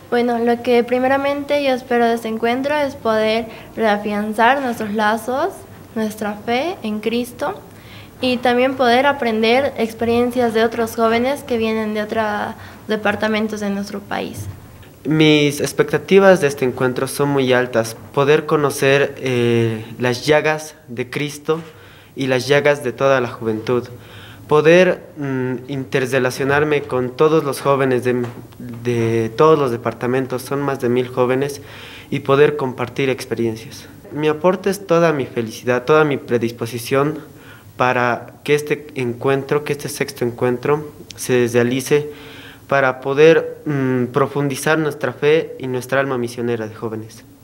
Bueno, lo que primeramente yo espero de este encuentro es poder reafianzar nuestros lazos, nuestra fe en Cristo y también poder aprender experiencias de otros jóvenes que vienen de otros departamentos de nuestro país. Mis expectativas de este encuentro son muy altas. Poder conocer las llagas de Cristo y las llagas de toda la juventud. Poder interrelacionarme con todos los jóvenes de todos los departamentos, son más de 1000 jóvenes, y poder compartir experiencias. Mi aporte es toda mi felicidad, toda mi predisposición para que este encuentro, que este sexto encuentro se realice para poder profundizar nuestra fe y nuestra alma misionera de jóvenes.